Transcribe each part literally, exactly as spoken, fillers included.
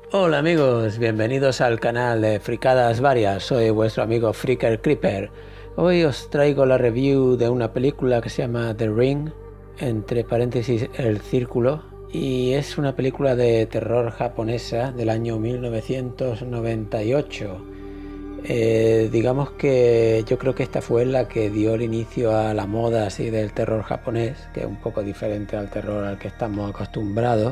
Hola amigos, bienvenidos al canal de Fricadas Varias, soy vuestro amigo Freaker Creeper. Hoy os traigo la review de una película que se llama The Ring, entre paréntesis El Círculo, y es una película de terror japonesa del año mil novecientos noventa y ocho. Eh, digamos que yo creo que esta fue la que dio el inicio a la moda así del terror japonés, que es un poco diferente al terror al que estamos acostumbrados.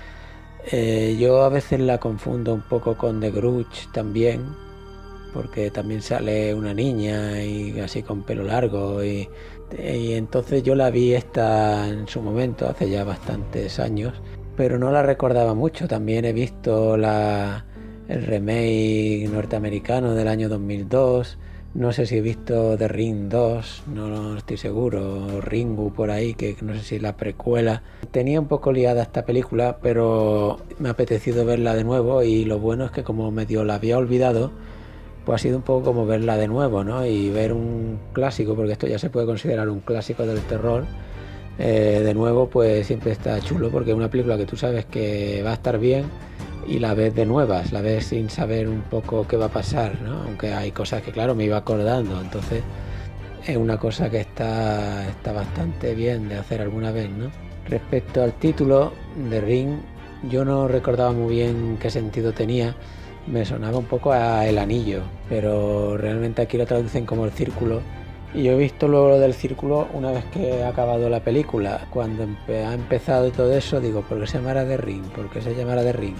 Eh, yo a veces la confundo un poco con The Grudge también, porque también sale una niña y así con pelo largo y, y entonces yo la vi esta en su momento, hace ya bastantes años, pero no la recordaba mucho. También he visto la, el remake norteamericano del año dos mil dos. No sé si he visto The Ring dos, no, no estoy seguro, Ringu por ahí, que no sé si es la precuela. Tenía un poco liada esta película, pero me ha apetecido verla de nuevo y lo bueno es que como medio la había olvidado, pues ha sido un poco como verla de nuevo, ¿no? Y ver un clásico, porque esto ya se puede considerar un clásico del terror, eh, de nuevo pues siempre está chulo, porque es una película que tú sabes que va a estar bien y la ves de nuevas, la ves sin saber un poco qué va a pasar, ¿no? Aunque hay cosas que claro me iba acordando, entonces es una cosa que está, está bastante bien de hacer alguna vez, ¿no? Respecto al título de Ring, yo no recordaba muy bien qué sentido tenía, me sonaba un poco a El Anillo, pero realmente aquí lo traducen como El Círculo. Y yo he visto luego lo del círculo una vez que ha acabado la película. Cuando empe ha empezado todo eso, digo, ¿por qué se llamará The Ring? ¿Por qué se llamará The Ring?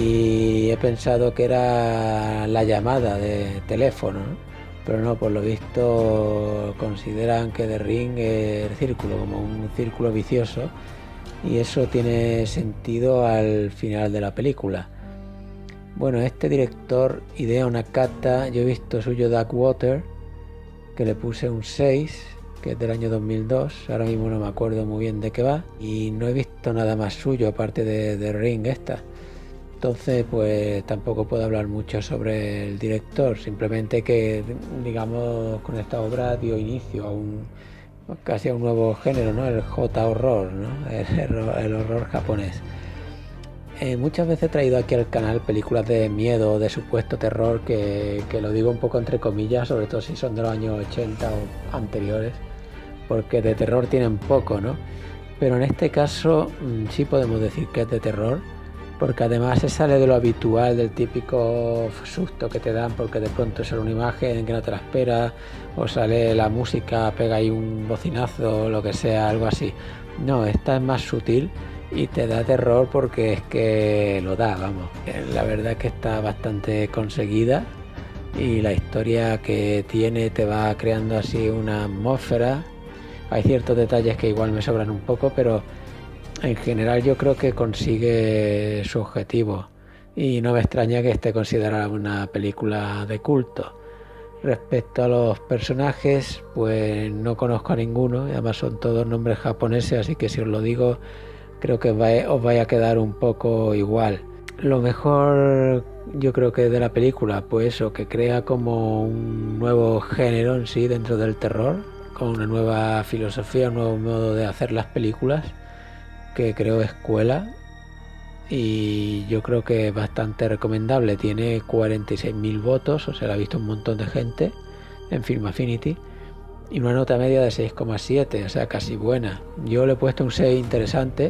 Y he pensado que era la llamada de teléfono, ¿no? Pero no, por lo visto consideran que The Ring es el círculo, como un círculo vicioso. Y eso tiene sentido al final de la película. Bueno, este director, Hideo Nakata, yo he visto suyo Dark Water, que le puse un seis, que es del año dos mil dos, ahora mismo no me acuerdo muy bien de qué va, y no he visto nada más suyo aparte de, de Ring esta. Entonces pues tampoco puedo hablar mucho sobre el director, simplemente que digamos con esta obra dio inicio a un casi a un nuevo género, ¿no? El J-horror, ¿no? El, el horror japonés. Eh, muchas veces he traído aquí al canal películas de miedo o de supuesto terror que, que lo digo un poco entre comillas, sobre todo si son de los años ochenta o anteriores, porque de terror tienen poco, ¿no? Pero en este caso mmm, sí podemos decir que es de terror, porque además se sale de lo habitual, del típico susto que te dan porque de pronto sale una imagen que no te la esperas, o sale la música, pega ahí un bocinazo o lo que sea, algo así. No, esta es más sutil y te da terror porque es que lo da, vamos. La verdad es que está bastante conseguida y la historia que tiene te va creando así una atmósfera. Hay ciertos detalles que igual me sobran un poco, pero en general yo creo que consigue su objetivo y no me extraña que esté considerada una película de culto. Respecto a los personajes, pues no conozco a ninguno y además son todos nombres japoneses, así que si os lo digo creo que os vaya a quedar un poco igual. Lo mejor yo creo que de la película, pues eso, que crea como un nuevo género en sí dentro del terror, con una nueva filosofía, un nuevo modo de hacer las películas, que creo escuela, y yo creo que es bastante recomendable. Tiene cuarenta y seis mil votos, o sea, la ha visto un montón de gente en Film Affinity, y una nota media de seis coma siete, o sea, casi buena. Yo le he puesto un seis interesante,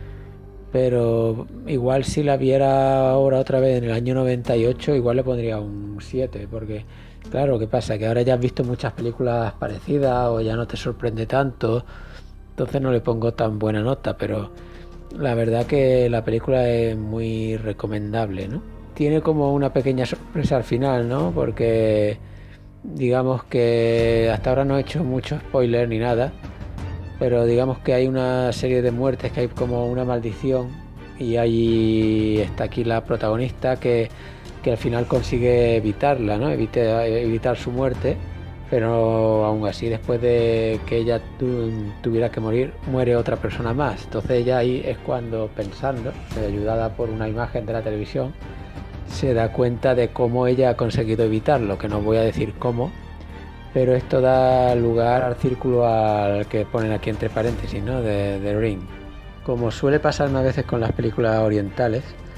pero igual si la viera ahora otra vez en el año noventa y ocho, igual le pondría un siete, porque claro, ¿qué pasa? Que ahora ya has visto muchas películas parecidas o ya no te sorprende tanto, entonces no le pongo tan buena nota, pero la verdad que la película es muy recomendable, ¿no? Tiene como una pequeña sorpresa al final, ¿no? Porque digamos que hasta ahora no he hecho mucho spoiler ni nada, pero digamos que hay una serie de muertes, que hay como una maldición, y ahí está aquí la protagonista que, que al final consigue evitarla, ¿no? Evite, evitar su muerte, pero aún así después de que ella tu, tuviera que morir, muere otra persona más. Entonces ella ahí es cuando, pensando, ayudada por una imagen de la televisión, se da cuenta de cómo ella ha conseguido evitarlo, que no voy a decir cómo, pero esto da lugar al círculo al que ponen aquí entre paréntesis, ¿no? De The Ring. Como suele pasarme a veces con las películas orientales,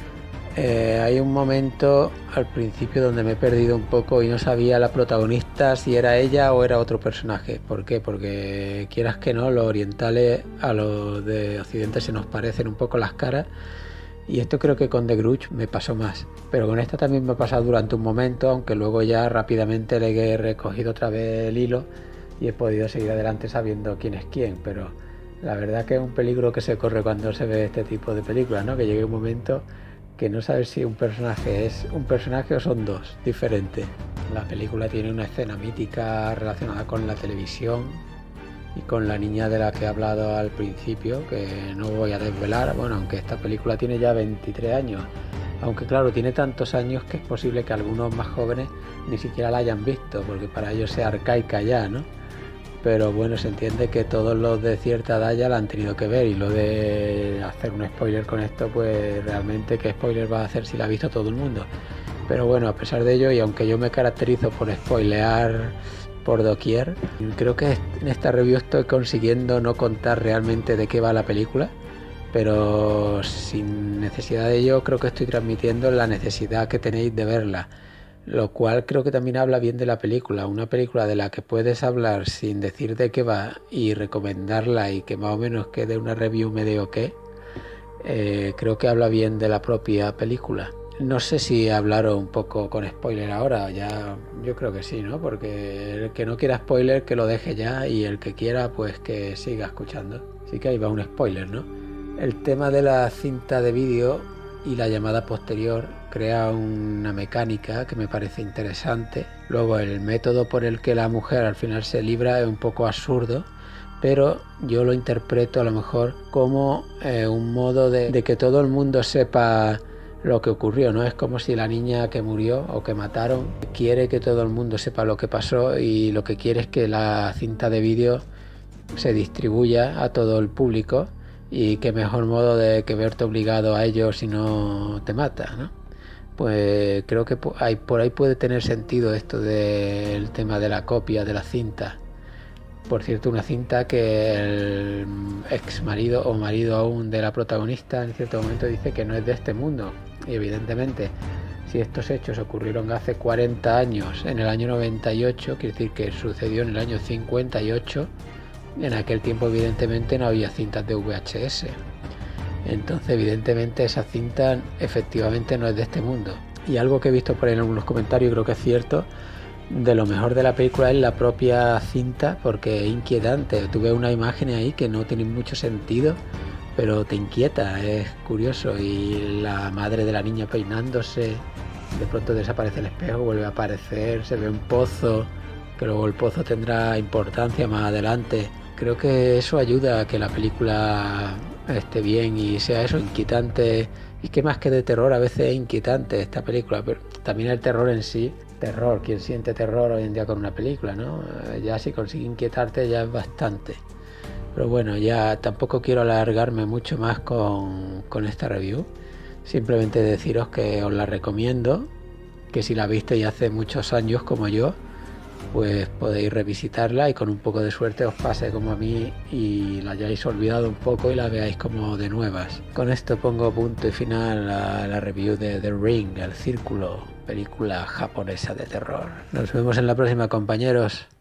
Eh, hay un momento al principio donde me he perdido un poco y no sabía la protagonista si era ella o era otro personaje. ¿Por qué? Porque quieras que no, los orientales a los de Occidente se nos parecen un poco las caras. Y esto creo que con The Grudge me pasó más. Pero con esta también me ha pasado durante un momento, aunque luego ya rápidamente le he recogido otra vez el hilo y he podido seguir adelante sabiendo quién es quién. Pero la verdad que es un peligro que se corre cuando se ve este tipo de películas, ¿no? Que llegue un momento que no sabes si un personaje es un personaje o son dos diferentes. La película tiene una escena mítica relacionada con la televisión y con la niña de la que he hablado al principio, que no voy a desvelar, bueno, aunque esta película tiene ya veintitrés años, aunque claro, tiene tantos años que es posible que algunos más jóvenes ni siquiera la hayan visto, porque para ellos es arcaica ya, ¿no? Pero bueno, se entiende que todos los de cierta edad ya la han tenido que ver, y lo de hacer un spoiler con esto, pues realmente qué spoiler va a hacer si la ha visto todo el mundo. Pero bueno, a pesar de ello, y aunque yo me caracterizo por spoilear por doquier, creo que en esta review estoy consiguiendo no contar realmente de qué va la película, pero sin necesidad de ello creo que estoy transmitiendo la necesidad que tenéis de verla, lo cual creo que también habla bien de la película. Una película de la que puedes hablar sin decir de qué va y recomendarla y que más o menos quede una review medio que, eh, creo que habla bien de la propia película. No sé si hablaros un poco con spoiler ahora, ya yo creo que sí, ¿no? Porque el que no quiera spoiler que lo deje ya, y el que quiera pues que siga escuchando. Así que ahí va un spoiler, ¿no? El tema de la cinta de vídeo y la llamada posterior crea una mecánica que me parece interesante. Luego el método por el que la mujer al final se libra es un poco absurdo, pero yo lo interpreto a lo mejor como eh, un modo de, de que todo el mundo sepa lo que ocurrió, ¿no? Es como si la niña que murió o que mataron quiere que todo el mundo sepa lo que pasó, y lo que quiere es que la cinta de vídeo se distribuya a todo el público, y qué mejor modo de que verte obligado a ello si no te mata, ¿no? Pues creo que hay, por ahí puede tener sentido esto del tema de la copia de la cinta. Por cierto, una cinta que el ex marido o marido aún de la protagonista en cierto momento dice que no es de este mundo. Y evidentemente, si estos hechos ocurrieron hace cuarenta años, en el año noventa y ocho, quiere decir que sucedió en el año cincuenta y ocho, en aquel tiempo evidentemente no había cintas de V H S. Entonces evidentemente esa cinta efectivamente no es de este mundo. Y algo que he visto por ahí en algunos comentarios, creo que es cierto, de lo mejor de la película es la propia cinta, porque es inquietante. Tú ves una imagen ahí que no tiene mucho sentido, pero te inquieta, es curioso. Y la madre de la niña peinándose, de pronto desaparece el espejo, vuelve a aparecer, se ve un pozo, que luego el pozo tendrá importancia más adelante. Creo que eso ayuda a que la película esté bien y sea eso, inquietante. Y que más que de terror, a veces es inquietante esta película, pero también el terror en sí. Terror, ¿quién siente terror hoy en día con una película, no? Ya si consigue inquietarte ya es bastante. Pero bueno, ya tampoco quiero alargarme mucho más con, con esta review. Simplemente deciros que os la recomiendo, que si la visteis hace muchos años como yo, pues podéis revisitarla y con un poco de suerte os pase como a mí y la hayáis olvidado un poco y la veáis como de nuevas. Con esto pongo punto y final a la review de The Ring, El Círculo, película japonesa de terror. Nos vemos en la próxima, compañeros.